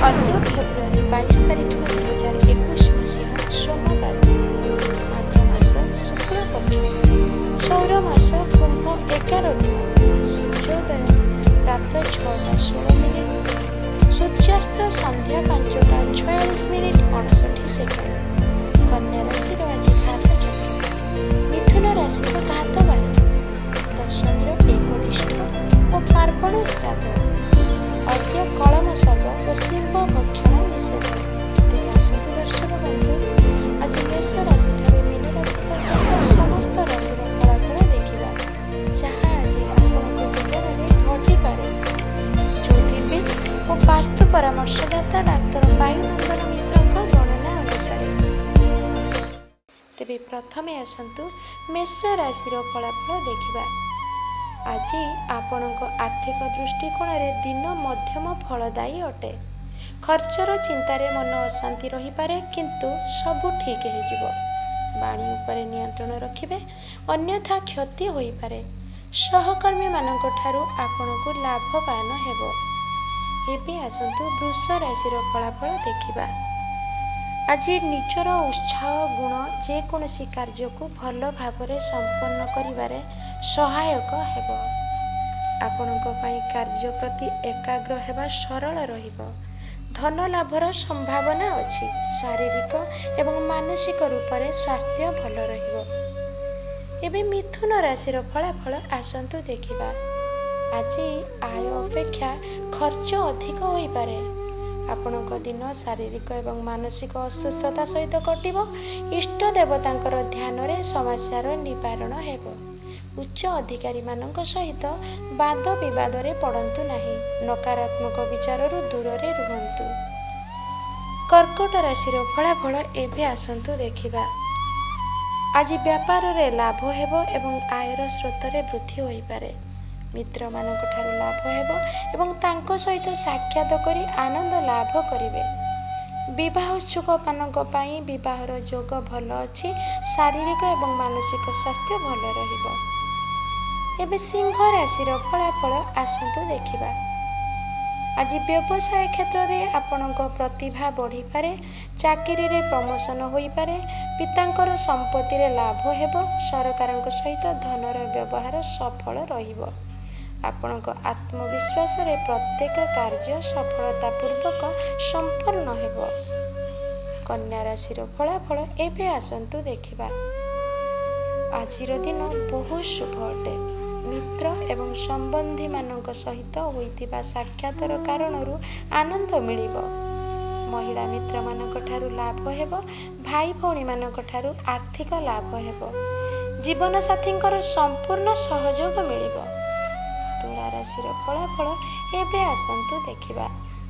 मध्य February 22 तारिख 2021 मसीहा सोमवार माघ मास शुक्ल पक्ष सौर मास कुंभ 11 दिन सूर्योदय प्रातः 6:16 सूर्यास्त संध्या 5:46 कन्या राशि आज घात मिथुन राशि घात 12 दशमीर एकनिष्ठ और पार्वण श्राद्ध अद्य कलम शाग और शिल्प भक्षण निषेध। तेज आसतु दर्शक बंधु आज मेष राशि ठारू मीन राशि पर्यंत समस्त राशि फलाफल देखा जहाँ आज आपंक जीवन में घटिपे। ज्योतिर्विद और वास्तु परामर्शदाता डाक्तर वायुनंदन मिश्र गणना अनुसार तेरे प्रथमे आसतु मेष राशि फलाफल देखा। आज आपणक आर्थिक दृष्टिकोण में दिन मध्यम फलदायी अटे। खर्चर चिंतार मन अशांति रही पारे किंतु सबू ठीक हो वाणी उपर नियंत्रण रखिबे अन्यथा क्षति होई पारे। सहकर्मी मानक ठारू आपणको लाभवान हेबो। एबे आसंतु वृष राशि फलाफल देखिबा। आज निजर उत्साह गुण जेकोसी कार्य को भल भाव संपन्न करिबारे सहायक हेबो। आपणक पई कार्य प्रति एकाग्र हेबा सरल रहिबो। धन लाभर संभावना अछि। शारीरिक एवं मानसिक रूप से स्वास्थ्य भल रहिबो। एबे मिथुन राशि फलाफल आसंतु देखिबा। आज आय अपेक्षा खर्च अधिक होई पारे। आपणक दिन शारीरिक एवं मानसिक असुस्थता सहित कटिबो। इष्ट देवतांकर ध्यान रे समस्यार निवारण हेबो। उच्च अधिकारी मानक सहित वाद विवाद रे पड़ंतु नाही। नकारात्मक विचाररु दूर रे रुहंतु। कर्कट राशि फलाफल एबे आसंतु देखिबा। आज व्यापार रे लाभ हेबो एवं आयर स्रोत रे वृद्धि होई पारे। मित्र मानक ठारू लाभ हेबो एवं तांको सहित साक्षात करी आनंद लाभ करिवे। विवाह इच्छुक मानक पई विवाहर योग भल अछि। शारीरिक एवं मानसिक स्वास्थ्य भल रहिबो। एबे सिंह राशि फलाफल आसंतु देखिबा। आज व्यवसाय क्षेत्र में आपणक प्रतिभा बढ़ी पारे। चाकरी रे प्रमोशन होई पारे। पितांकर संपत्ति रे लाभ हेबो। सरकारक सहित धनर व्यवहार सफल रहिबो। आपणक आत्मविश्वास रे प्रत्येक कार्य सफलतापूर्वक संपन्न हेबो। कन्या राशि फलाफल एबे आसंतु देखिबा। आजिर दिन बहुत शुभ अटे। मित्र एवं संबंधी मानक सहित होइतिबा साक्षातर कारणरू आनंद मिलिबो। महिला मित्र मानक ठारू लाभ हेबो। भाई भौणी मानक ठारू आर्थिक लाभ हेबो। जीवन साथींकर संपूर्ण सहयोग मिलिबो। तुला राशि फलाफल एबे आसंतु देखिबा।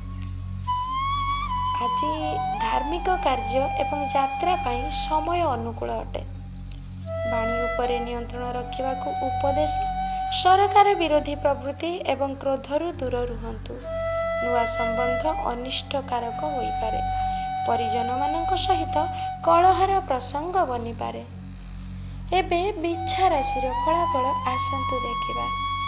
आज धार्मिक कार्य एवं यात्रा पाई समय अनुकूल अटे। वाणी उपरे नियंत्रण रखिबा को उपदेश। सरकार विरोधी प्रवृत्ति एवं क्रोधरु दूर रुहंतु। नुआ संबंध अनिष्टकारक होई पारे। परिजन मानक सहित कलहर प्रसंग बनी पारे। एबे बिच्छा राशि फलाफल आसंतु देखिबा।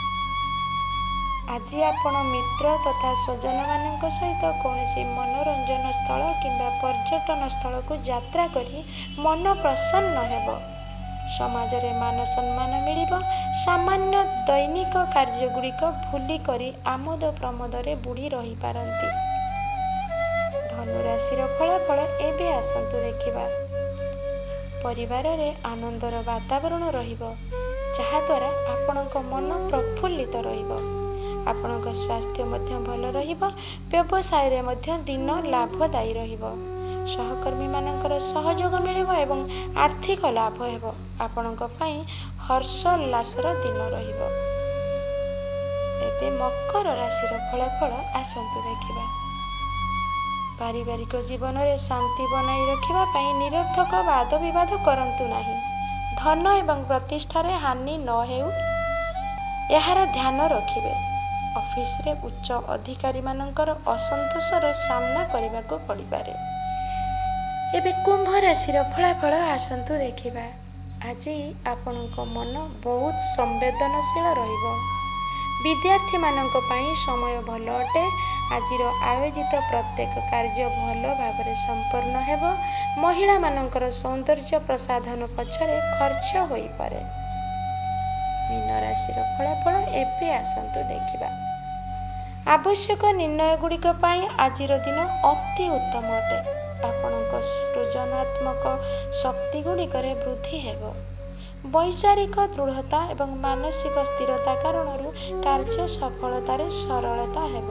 आज आपण मित्र तथा स्वजन मानक सहित कौनसी मनोरंजन स्थल किंबा पर्यटन स्थल को यात्रा करी मन प्रसन्न हेबो। समाज रे मान सम्मान मिलिबो। सामान्य दैनिक कार्य गुड़िक भूली करी आमोद प्रमोद रे बुड़ी रही पारंती। धनुराशि फलाफल एबे आसंतु देखिबा। परिवार रे आनंदर वातावरण रहिबो। जहा द्वारा आपणक मन प्रफुल्लित रहिबो। आपणक स्वास्थ्य मध्य भल रहिबो। व्यवसाय रे मध्य दिन लाभदायी रहिबो। सहकर्मी मानकर सहयोग मिलिबो एवं आर्थिक लाभ हेबो। आपणक पई हर्षोल्लासर दिन रहिबो। एबे मकर राशि फलाफल आसंतु देखिबा। पारिवारिक जीवन रे शांति बनाई रखिबा पई निरर्थक वाद विवाद करंतु नाही। धन एवं प्रतिष्ठा रे हानि न हेउ यार ध्यान रखिबे। ऑफिस रे उच्च अधिकारी मानकर असंतोषर सामना करने को पड़ी पारे। एबे कुंभ राशि फलाफल आसंतु देखिबा। आज आपणक मन बहुत संवेदनशील रहिबो। विद्यार्थी समय भल अटे। आजिर आयोजित प्रत्येक कार्य भल भाव संपन्न हेब। महिला मानकर सौंदर्य प्रसाधन पछरे खर्च होई पारे। मीन राशि फलाफल एबे आसंतु देखिबा। आवश्यक निर्णय गुड़िक आजिर दिन अति उत्तम अटे। आपणक सृजनात्मक शक्ति गुड़िक वृद्धि हेब। वैचारिक दृढ़ता एवं मानसिक स्थिरता कारण कार्य सफलतार सरलता हेब।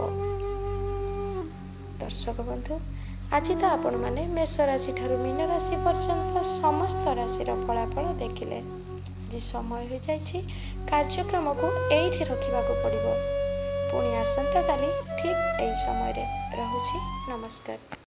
दर्शक बंधु, आज तो आपण माने मेष राशि ठारू मीन राशि पर्यंत समस्त राशि फलाफल देखिले। आज समय हो जाइछि कार्यक्रम को एठी रखिबाको पड़िबो। पुणी आसंता काली ठीक एई समय रे। रहुछि नमस्कार।